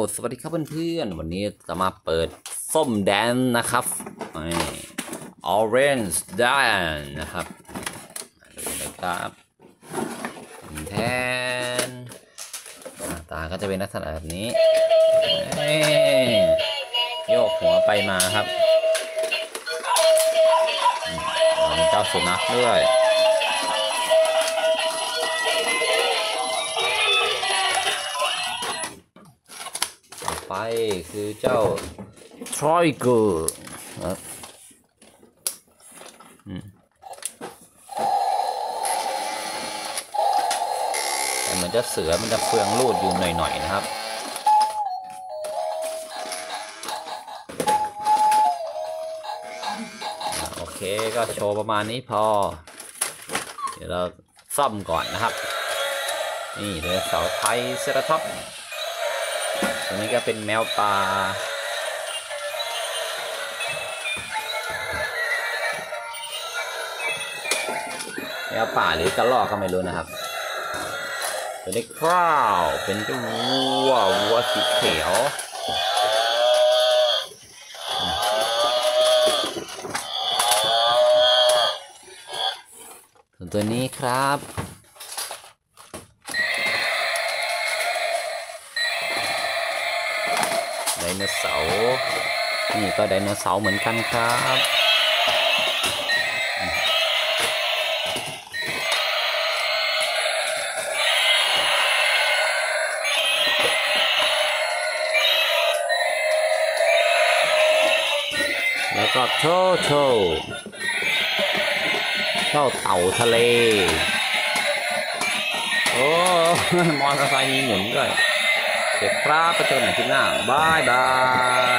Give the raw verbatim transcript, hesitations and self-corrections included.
สวัสดีครับเพื่อนๆวันนี้จะมาเปิดส้มแดนนะครับนี่ Orange Dan นะครับดูนะครับแทนหน้าตาก็จะเป็นลักษณะแบบนี้โยกหัวไปมาครับมีเจ้าสุนัขด้วยไปคือเจ้าทรอยเกอร์ครับแต่เหมือนจะเสือมันจะเฟืองรูดอยู่หน่อยๆนะครับโอเคก็โชว์ประมาณนี้พอเดี๋ยวเราซ่อมก่อนนะครับนี่เรือเสาไทยเซราท็อปตัวนี้ก็เป็นแมวป่าแมวป่าหรือกระรอกก็ไม่รู้นะครับตัวนี้คร่าวเป็นเจ้าวัววัวสีเขียวส่วนตัวนี้ครับไดโนเสาร์นี่ก็ไดโนเสาร์เหมือนกันครับแล้วก็โชโชเจ้าเต่าทะเลโอ้มอเตอร์ไซค์มีหมุนด้วยเก็บครับไปเจอกันใหม่คลิปหน้าบายบาย